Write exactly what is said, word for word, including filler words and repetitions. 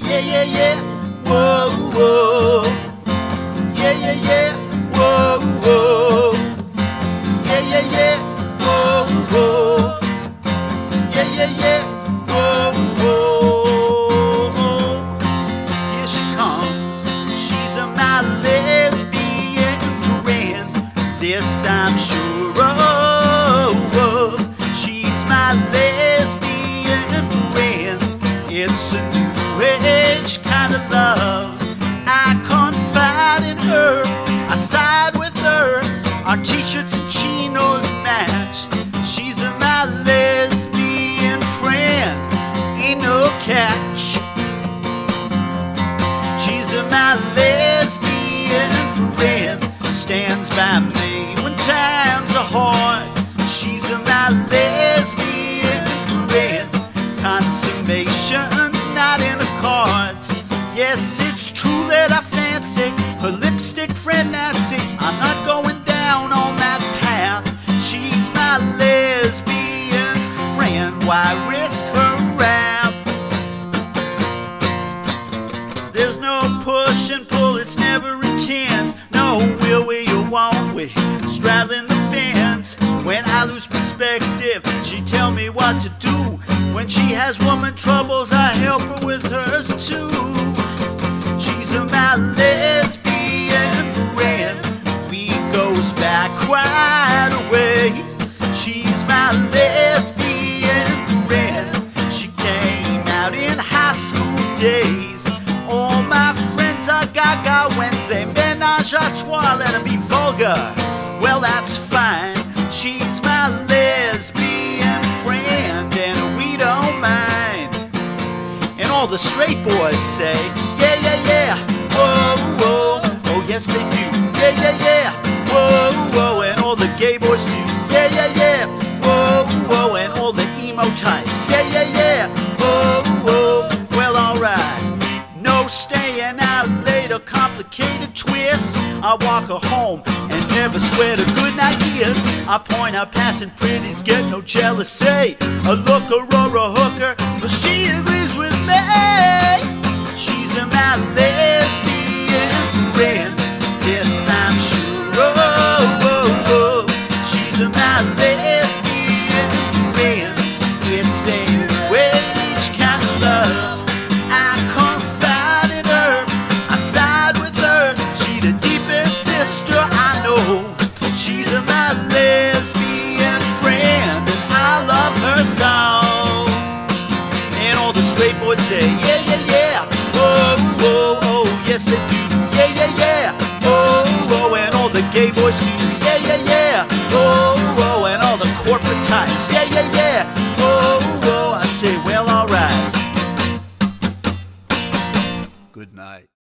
Yeah, yeah, yeah. Whoa, whoa. Yeah, yeah, yeah. Whoa, whoa. Yeah, yeah, yeah. Whoa, whoa. Yeah, yeah, yeah. Whoa, whoa. Here she comes. She's a my lesbian friend. This I'm sure of. She's my lesbian friend. It's a new age kind of love. I confide in her, I side with her. Our t-shirts and chinos match. She's a my lesbian friend, ain't no catch. She's a my lesbian friend, stands by me when times are hard. She's a my lesbian friend, consummation's not in the cards. Yes, it's true that I fancy her lipstick friend Nancy. I'm not going down on that path. She's my lesbian friend, why risk her wrath? There's no push and pull, it's never intense. No will we or won't we, straddling the fence. When I lose perspective, she tell me what to do. When she has woman troubles, I help her with hers too. She's a my lesbian friend, we goes back quite a ways. She's my lesbian friend, she came out in high school days. All my friends are gaga Wednesday, menage a trois, let them be vulgar, well that's fine. She's my lesbian friend and we don't mind. And all the straight boys say, yeah, yeah, yeah, whoa, whoa, oh yes they do, yeah, yeah, yeah, whoa, whoa. And all the gay boys do, yeah, yeah, yeah, whoa, whoa. And all the emo types, yeah, yeah, yeah, whoa, whoa. Well alright, no staying out late or complicated twists. I walk her home and never swear to good night years. I point out passing pretties, get no jealousy. A looker or a hooker, but she agrees with me. She's a my lesbian friend, yes I'm sure of. She's a my lesbian friend, it's a new age kind of love. I confide in her, I side with her. She the deepest sister I know. She's a my lesbian friend, and I love her so. And all the straight boys say, yeah, yeah, yeah, whoa, whoa, oh, yes they do, yeah, yeah, yeah, whoa, whoa. And all the gay boys do, yeah, yeah, yeah, whoa, whoa. And all the corporate types, yeah, yeah, yeah, whoa, whoa. I say, well, alright. Good night.